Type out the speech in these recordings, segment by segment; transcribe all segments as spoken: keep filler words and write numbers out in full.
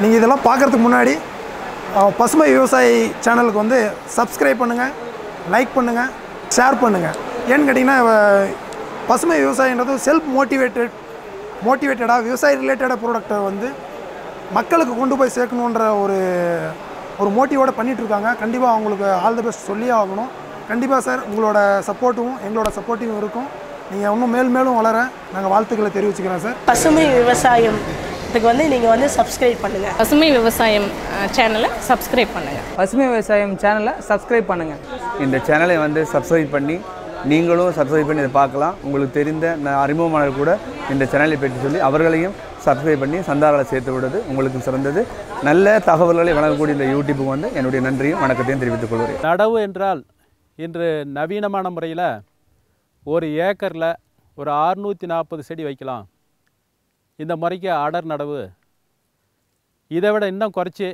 நீங்கள் இதெல்லாம் பார்க்குறதுக்கு முன்னாடி பசுமை விவசாயி சேனலுக்கு வந்து சப்ஸ்கிரைப் பண்ணுங்கள், லைக் பண்ணுங்கள், ஷேர் பண்ணுங்கள். ஏன்னு கேட்டிங்கன்னா பசுமை விவசாயன்றது செல்ஃப் மோட்டிவேட்டட் மோட்டிவேட்டடாக விவசாய ரிலேட்டடாக ப்ராடக்டை வந்து மக்களுக்கு கொண்டு போய் சேர்க்கணுன்ற ஒரு ஒரு மோட்டிவோடு பண்ணிகிட்ருக்காங்க. கண்டிப்பாக அவங்களுக்கு ஆல் தி பெஸ்ட் சொல்லியே ஆகணும். கண்டிப்பாக சார் உங்களோட சப்போர்ட்டும் எங்களோட சப்போர்ட்டும் இருக்கும். நீங்கள் இன்னும் மேல் மேலும் வளர நாங்கள் வாழ்த்துக்களை தெரிவிச்சுக்கிறோம் சார். பசுமை விவசாயம் இதுக்கு வந்து நீங்கள் வந்து சப்ஸ்கிரைப் பண்ணுங்கள். பசுமை விவசாயம் சேனலை சப்ஸ்கிரைப் பண்ணுங்கள். பசுமை விவசாயம் சேனலை சப்ஸ்கிரைப் பண்ணுங்கள். இந்த சேனலை வந்து சப்ஸ்கிரைப் பண்ணி நீங்களும் சப்ஸ்கிரைப் பண்ணி இதை பார்க்கலாம். உங்களுக்கு தெரிந்த அறிமுகமானவர் கூட இந்த சேனலை பற்றி சொல்லி அவர்களையும் சப்ஸ்கிரைப் பண்ணி சந்தாரால் சேர்த்து விடுறது உங்களுக்கு சிறந்தது. நல்ல தகவல்களை வழங்கக்கூடிய இந்த யூடியூப்புக்கு வந்து என்னுடைய நன்றியும் வணக்கத்தையும் தெரிவித்துக் கொள்கிறேன். நடவு என்றால் இன்று நவீனமான முறையில் ஒரு ஏக்கரில் ஒரு அறுநூற்றி நாற்பது செடி வைக்கலாம். இந்த முறைக்கு அடர் நடவு. இதை விட இன்னும் குறைச்சி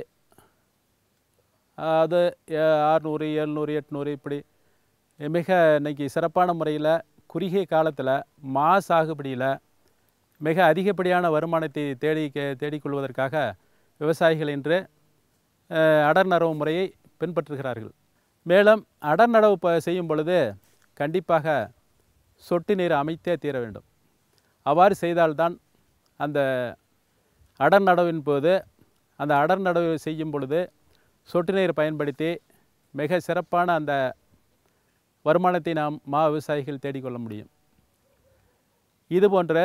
அது அறுநூறு எழுநூறு எட்நூறு இப்படி மிக இன்றைக்கி சிறப்பான முறையில் குறுகிய காலத்தில் மா சாகுபடியில் மிக அதிகப்படியான வருமானத்தை தேடி தேடிக்கொள்வதற்காக விவசாயிகள் இன்று அடர் நடவு முறையை பின்பற்றுகிறார்கள். மேலும் அடர் நடவு ப செய்யும் பொழுது கண்டிப்பாக சொட்டு நீர் அமைத்தே தீர வேண்டும். அவ்வாறு செய்தால்தான் அந்த அடர் நடவின் போது அந்த அடர் நடவு செய்யும் பொழுது சொட்டு நீர் பயன்படுத்தி மிக சிறப்பான அந்த வருமானத்தை நாம் மா விவசாயிகள் தேடிக்கொள்ள முடியும். இதுபோன்ற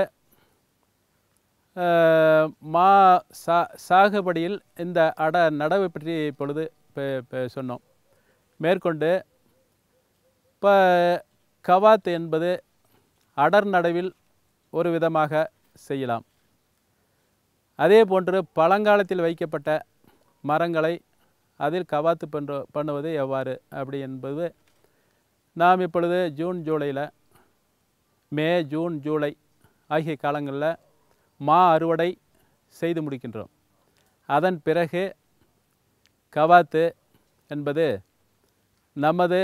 மா சா சாகுபடியில் இந்த அட நடவை பற்றி இப்பொழுது சொன்னோம். மேற்கொண்டு இப்போ கவாத்து என்பது அடர் நடவில் ஒரு விதமாக செய்யலாம். அதே போன்று பழங்காலத்தில் வைக்கப்பட்ட மரங்களை அதில் கவாத்து பண்ணுற பண்ணுவது எவ்வாறு அப்படி என்பது நாம் இப்பொழுது ஜூன் ஜூலையில் மே ஜூன் ஜூலை ஆகிய காலங்களில் மா அறுவடை செய்து முடிக்கின்றோம். அதன் பிறகு கவாத்து என்பது நமது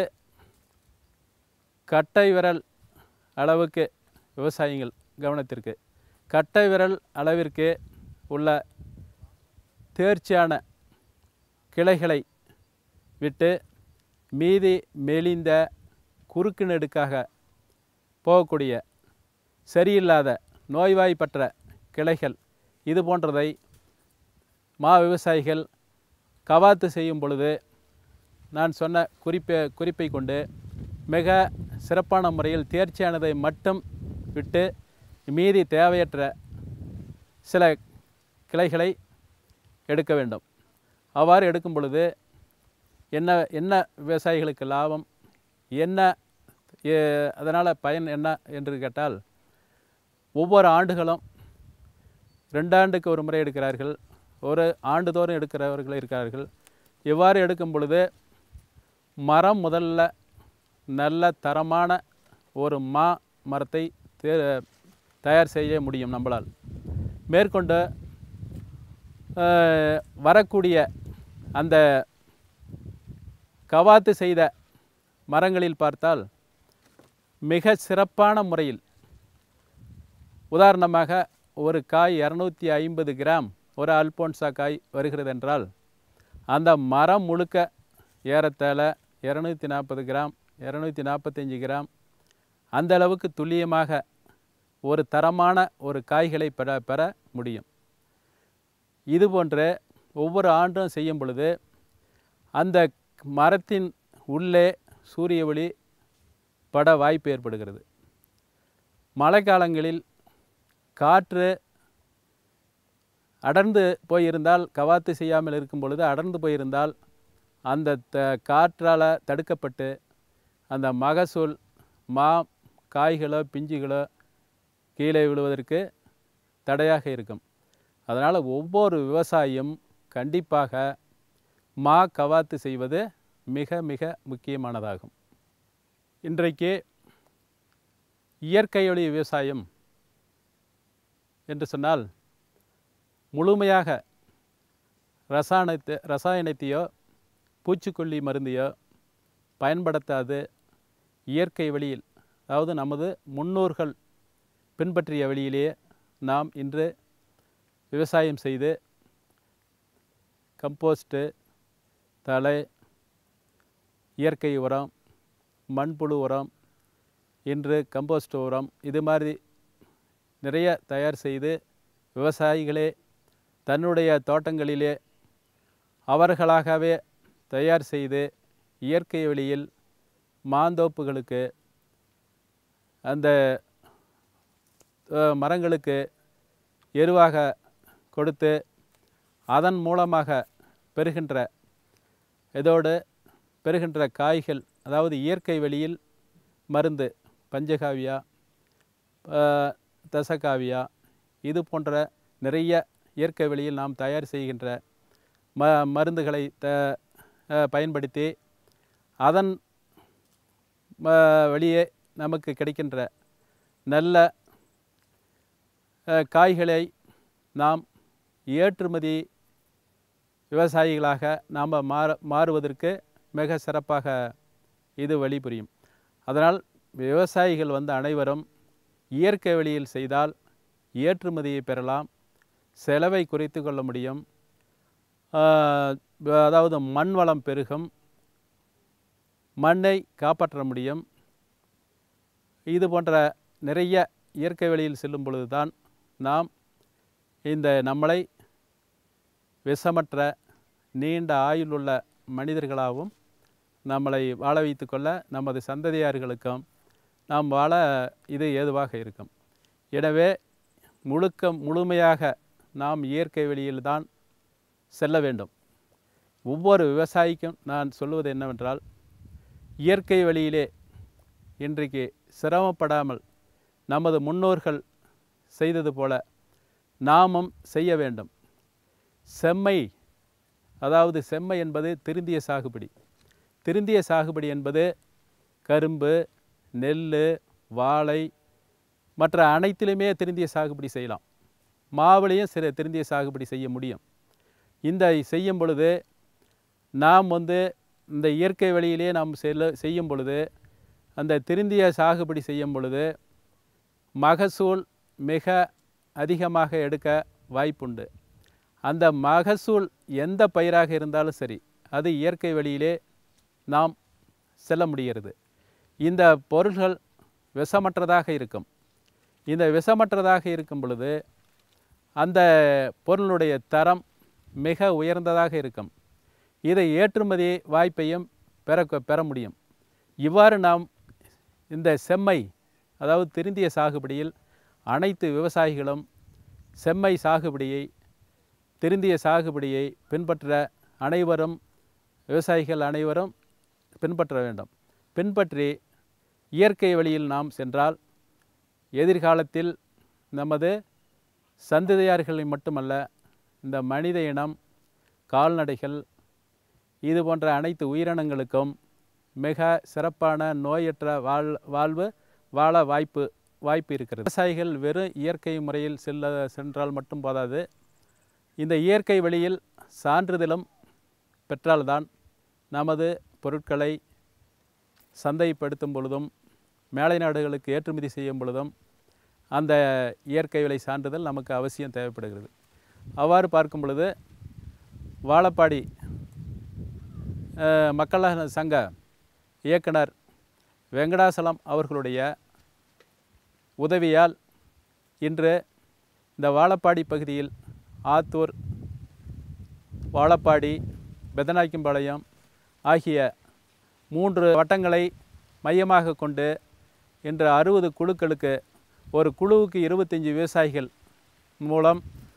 கட்டை விரல் அளவுக்கு விவசாயிகள் கவனத்திற்கு கட்டை விரல் அளவிற்கு உள்ள தேர்ச்சியான கிளைகளை விட்டு மீதி மெலிந்த குறுக்கு நெடுக்காக போகக்கூடிய சரியில்லாத நோய்வாய்ப்பற்ற கிளைகள் இது போன்றதை மா விவசாயிகள் கவாத்து செய்யும் பொழுது நான் சொன்ன குறிப்பை குறிப்பை கொண்டு மிக சிறப்பான முறையில் தேர்ச்சியானதை மட்டும் விட்டு மீதி தேவையற்ற சில கிளைகளை எடுக்க வேண்டும். அவ்வாறு எடுக்கும் பொழுது என்ன என்ன விவசாயிகளுக்கு லாபம், என்ன அதனால் பயன் என்ன என்று கேட்டால், ஒவ்வொரு ஆண்டுகளும் ரெண்டாண்டுக்கு ஒரு முறை எடுக்கிறார்கள், ஒரு ஆண்டுதோறும் எடுக்கிறவர்கள் இருக்கிறார்கள். இவ்வாறு எடுக்கும் பொழுது மரம் முதல்ல நல்ல தரமான ஒரு மா மரத்தை தே தயார் செய்ய முடியும் நம்மளால். மேற்கொண்டு வரக்கூடிய அந்த கவாத்து செய்த மரங்களில் பார்த்தால் மிக சிறப்பான முறையில் உதாரணமாக ஒரு காய் இரநூத்தி ஐம்பது கிராம் ஒரு அல்போன்சா காய் வருகிறது என்றால் அந்த மரம் முழுக்க ஏறத்தாழ இரநூத்தி நாற்பது கிராம் இரநூத்தி நாற்பத்தஞ்சு கிராம் அந்த அளவுக்கு துல்லியமாக ஒரு தரமான ஒரு காய்களை பெற பெற முடியும். இதுபோன்று ஒவ்வொரு ஆண்டும் செய்யும் பொழுது அந்த மரத்தின் உள்ளே சூரிய ஒளி பட வாய்ப்பு ஏற்படுகிறது. மழை காலங்களில் காற்று அடர்ந்து போயிருந்தால், கவாத்து செய்யாமல் இருக்கும் பொழுது அடர்ந்து போயிருந்தால் அந்த த காற்றால் தடுக்கப்பட்டு அந்த மகசூல் மா காய்களோ பிஞ்சுகளோ கீழே விழுவதற்கு தடையாக இருக்கும். அதனால் ஒவ்வொரு விவசாயியும் கண்டிப்பாக மா கவாத்து செய்வது மிக மிக முக்கியமானதாகும். இன்றைக்கு இயற்கை வழி விவசாயம் என்று சொன்னால் முழுமையாக ரசாயனத்தை ரசாயனத்தையோ பூச்சிக்கொல்லி மருந்தையோ பயன்படுத்தாது இயற்கை வழியில், அதாவது நமது முன்னோர்கள் பின்பற்றிய வழியிலேயே நாம் இன்று விவசாயம் செய்து கம்போஸ்ட்டு, தழை, இயற்கை உரம், மண்புழு உரம், இன்று கம்போஸ்ட் உரம், இது மாதிரி நிறைய தயார் செய்து விவசாயிகளே தன்னுடைய தோட்டங்களிலே அவர்களாகவே தயார் செய்து இயற்கை வழியில் மாந்தோப்புகளுக்கு அந்த மரங்களுக்கு எருவாக கொடுத்து அதன் மூலமாக பெறுகின்ற இதோடு பெறுகின்ற காய்கள், அதாவது இயற்கை வழியில் மருந்து பஞ்சகாவியா, தசகாவியா, இது போன்ற நிறைய இயற்கை வழியில் நாம் தயார் செய்கின்ற ம மருந்துகளை த பயன்படுத்தி அதன் வழியே நமக்கு கிடைக்கின்ற நல்ல காய்களை நாம் ஏற்றுமதி விவசாயிகளாக நாம் மாற மாறுவதற்கு மிக சிறப்பாக இது வழிபுரியும். அதனால் விவசாயிகள் வந்து அனைவரும் இயற்கை வழியில் செய்தால் ஏற்றுமதியை பெறலாம், செலவை குறைத்து கொள்ள முடியும், அதாவது மண் வளம் பெருகும், மண்ணை காப்பாற்ற முடியும். இது போன்ற நிறைய இயற்கை வழியில் செல்லும் பொழுது தான் நாம் இந்த நம்மளை விஷமற்ற நீண்ட ஆயுளுள்ள மனிதர்களாகவும் நம்மளை வாழ வைத்து கொள்ள நமது சந்ததியார்களுக்கும் நாம் வாழ இது ஏதுவாக இருக்கும். எனவே முழுக்க முழுமையாக நாம் இயற்கை வழியில்தான் செல்ல வேண்டும். ஒவ்வொரு விவசாயிக்கும் நான் சொல்வது என்னவென்றால், இயற்கை வழியிலே இன்றைக்கு சிரமப்படாமல் நமது முன்னோர்கள் செய்தது போல நாமும் செய்ய வேண்டும். செம்மை, அதாவது செம்மை என்பது திருந்திய சாகுபடி. திருந்திய சாகுபடி என்பது கரும்பு, நெல், வாழை மற்ற அனைத்திலுமே திருந்திய சாகுபடி செய்யலாம். மாவுளையும் சில திருந்திய சாகுபடி செய்ய முடியும். இந்த செய்யும் பொழுது நாம் வந்து இந்த இயற்கை வழியிலே நாம் செல்ல செய்யும் பொழுது அந்த திருந்திய சாகுபடி செய்யும் பொழுது மகசூல் மிக அதிகமாக எடுக்க வாய்ப்புண்டு. அந்த மகசூல் எந்த பயிராக இருந்தாலும் சரி, அது இயற்கை வழியிலே நாம் செல்ல முடிகிறது. இந்த பொருள்கள் விஷமற்றதாக இருக்கும். இந்த விஷமற்றதாக இருக்கும் பொழுது அந்த பொருளுடைய தரம் மிக உயர்ந்ததாக இருக்கும். இதை ஏற்றுமதி வாய்ப்பையும் பெற பெற முடியும். இவ்வாறு நாம் இந்த செம்மை, அதாவது திருந்திய சாகுபடியில் அனைத்து விவசாயிகளும் செம்மை சாகுபடியை, திருந்திய சாகுபடியை பின்பற்ற அனைவரும் விவசாயிகள் அனைவரும் பின்பற்ற வேண்டும். பின்பற்றி இயற்கை வழியில் நாம் சென்றால் எதிர்காலத்தில் நமது சந்ததியார்களை மட்டுமல்ல, இந்த மனித இனம், கால்நடைகள், இது போன்ற அனைத்து உயிரினங்களுக்கும் மிக சிறப்பான நோயற்ற வாழ் வாழ்வு வாழ வாய்ப்பு வாய்ப்பு இருக்கிறது. விவசாயிகள் வெறும் இயற்கை முறையில் செல்ல சென்றால் மட்டும் போதாது, இந்த இயற்கை வழியில் சான்றிதழும் பெற்றால்தான் நமது பொருட்களை சந்தைப்படுத்தும் பொழுதும் மேலை நாடுகளுக்கு ஏற்றுமதி செய்யும் பொழுதும் அந்த இயற்கை விலை சான்றிதழ் நமக்கு அவசியம் தேவைப்படுகிறது. அவ்வாறு பார்க்கும் பொழுது வாழப்பாடி மக்கள் சங்க இயக்குனர் வெங்கடாசலம் அவர்களுடைய உதவியால் இன்று இந்த வாழப்பாடி பகுதியில் ஆத்தூர், வாழப்பாடி, பெதநாயக்கம்பாளையம் ஆகிய மூன்று வட்டங்களை மையமாக கொண்டு இன்று அறுபது குழுக்களுக்கு, ஒரு குழுவுக்கு இருபத்தஞ்சி விவசாயிகள் மூலம்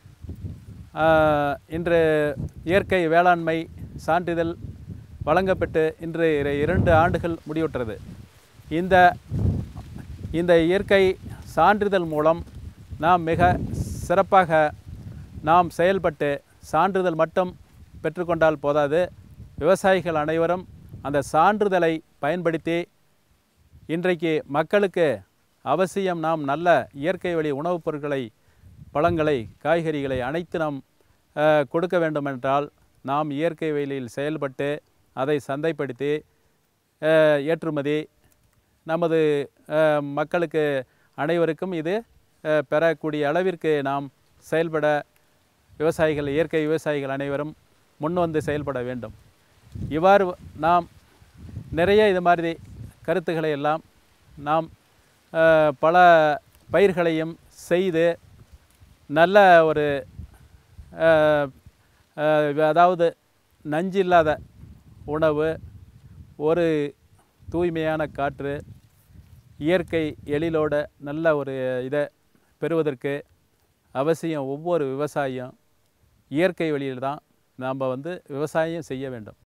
இன்று இயற்கை வேளாண்மை சான்றிதழ் வழங்கப்பட்டு இன்று இரண்டு ஆண்டுகள் முடிவுற்றது. இந்த இந்த இயற்கை சான்றிதழ் மூலம் நாம் மிக சிறப்பாக நாம் செயல்பட்டு சான்றிதழ் மட்டும் பெற்றுக்கொண்டால் போதாது, விவசாயிகள் அனைவரும் அந்த சான்றிதழை பயன்படுத்தி இன்றைக்கு மக்களுக்கு அவசியம் நாம் நல்ல இயற்கை வழி உணவுப் பொருட்களை, பழங்களை, காய்கறிகளை அனைத்து நாம் கொடுக்க வேண்டுமென்றால் நாம் இயற்கை வழியில் செயல்பட்டு அதை சந்தைப்படுத்தி ஏற்றுமதி நமது மக்களுக்கு அனைவருக்கும் இது பெறக்கூடிய அளவிற்கு நாம் செயல்பட விவசாயிகள், இயற்கை விவசாயிகள் அனைவரும் முன் வந்து செயல்பட வேண்டும். இவ்வாறு நாம் நிறைய இது மாதிரி கருத்துக்களை எல்லாம் நாம் பல பயிர்களையும் செய்து நல்ல ஒரு அதாவது நஞ்சு இல்லாத உணவு, ஒரு தூய்மையான காற்று, இயற்கை எழிலோட நல்ல ஒரு இதை பெறுவதற்கு அவசியம் ஒவ்வொரு விவசாயியும் இயற்கை வழியில் தான் நாம் வந்து விவசாயம் செய்ய வேண்டும்.